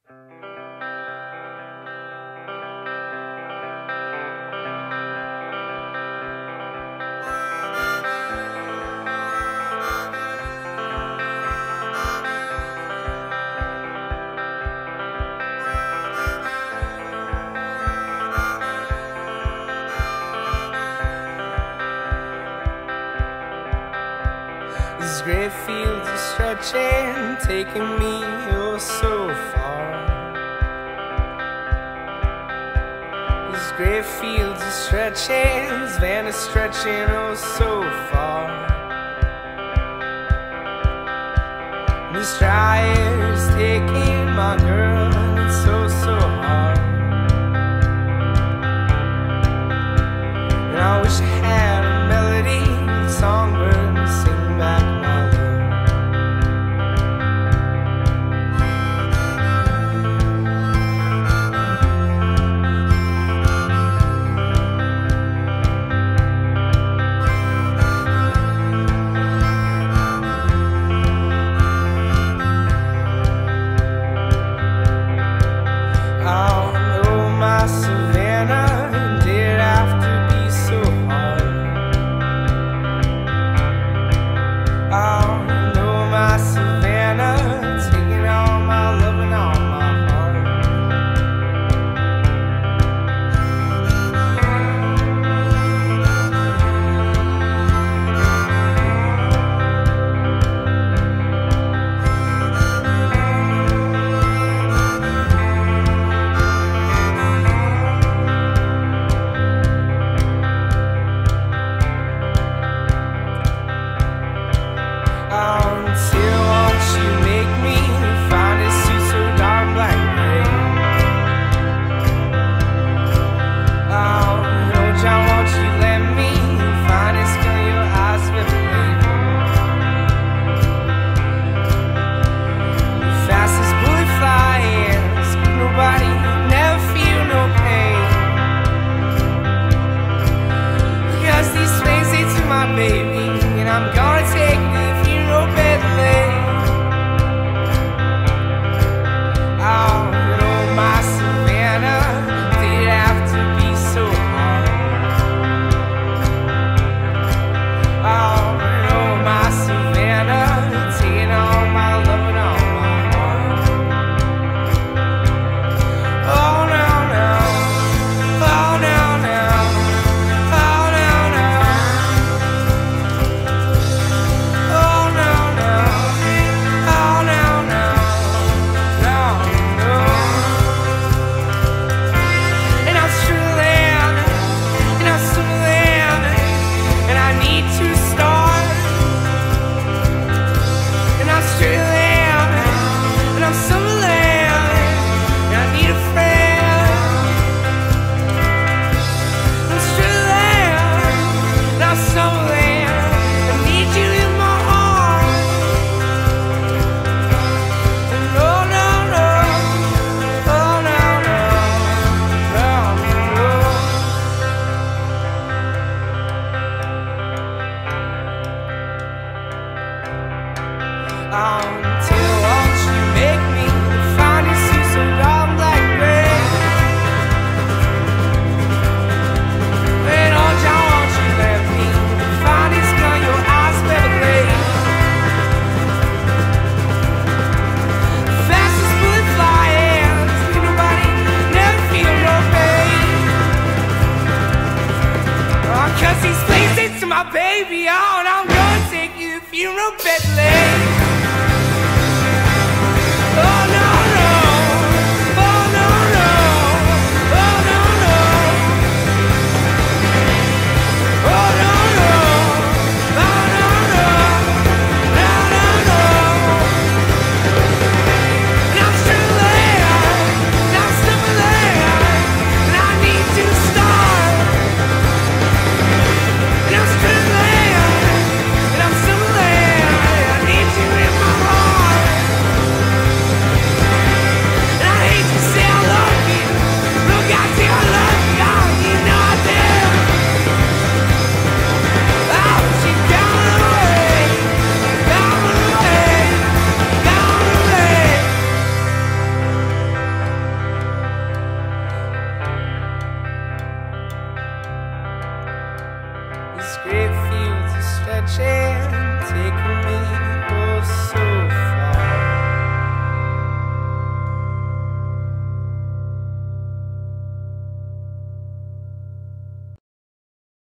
These great fields are stretching, taking me oh so far. These great fields are stretching, Savannah stretching oh so far. This drive's taking my girl, and it's so hard. And I wish I had a melody, a songbird to sing back my love. Oh, no, my Savannah, did it have to be so hard? Oh, no, my Savannah, taking all my love and all my heart. Until once you make me find a suit so dark black gray. Oh, no, John, won't you let me find a skin in your eyes with me? The fastest bullet flying, nobody never feel no pain. Because these flames say to my baby, and I'm gonna take you if you know better. Oh, no, my Savannah, did it have to be so hard? Oh, no, my Savannah, taking all my love and all my heart. Oh, no, no, oh, no, no, oh, no, no. Oh no no, oh no no, no no. And I'm struggling, and I'm struggling, and I need to start. And I'm struggling, and I'm stumbling, and I need a friend. I'm struggling, and I'm stumbling, I need you in my heart. No, no, no, oh no, no, no, no. Until once you make me find a suit so dark black gray. And oh, John, won't you let me find this girl your eyes never gray. Fastest bullet flying, nobody never feel no pain. Oh, 'cause these places to my baby, oh, and I'm gonna take you to funeral bed late. Oh no no, oh no no, oh no no, oh no no, oh no no, no no no. And I'm struggling, and I'm stumbling, and I need to start. And I'm struggling, and I'm stumbling, I need you great fields are stretching